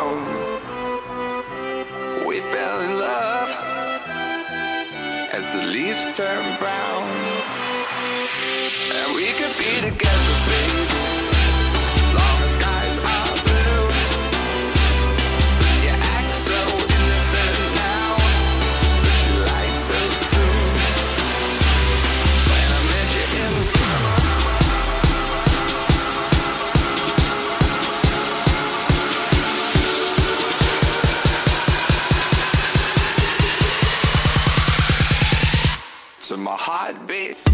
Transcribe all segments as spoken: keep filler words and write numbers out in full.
sound. We fell in love as the leaves turn brown. And we could be together, baby, as long as skies are blue. You act so innocent now, but you lied so soon. When I met you in the summer, to my heartbeats.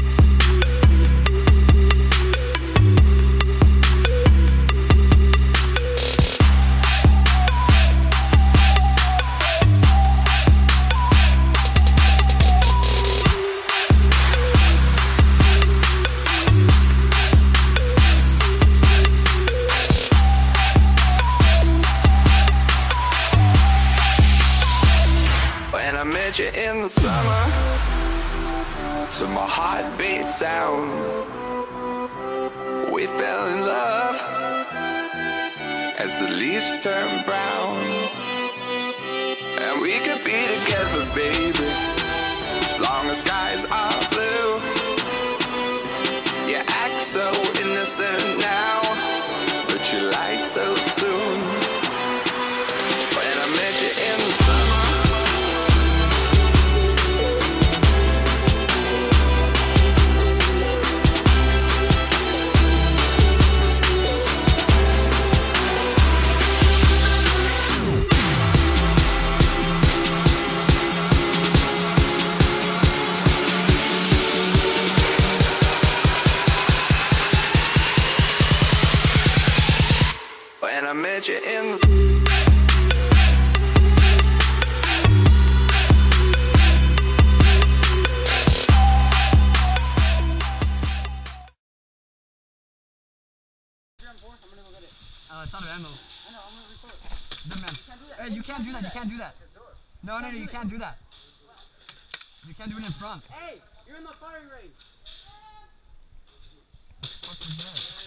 When I met you in the summer, to my heartbeat sound, we fell in love as the leaves turn brown. And we could be together, baby, as long as skies are blue. You act so innocent now, but you lied so soon. When I met you in the summer, when I met you in the Uh, it's out of ammo. I know, I'm gonna record. Good man. Hey, you can't do that, you can't do that. No, no, no, you can't do that. You can't do it in front. Hey, you're in the firing range. What the fuck is that?